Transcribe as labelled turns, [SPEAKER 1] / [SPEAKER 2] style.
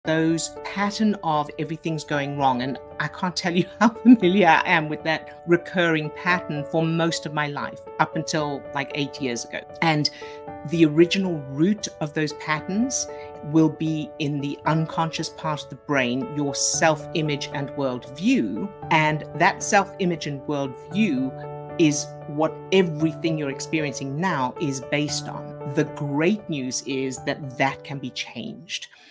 [SPEAKER 1] those pattern of everything's going wrong. And I can't tell you how familiar I am with that recurring pattern for most of my life, up until like 8 years ago. And the original root of those patterns will be in the unconscious part of the brain, your self-image and worldview. And that self-image and worldview is what everything you're experiencing now is based on. The great news is that that can be changed.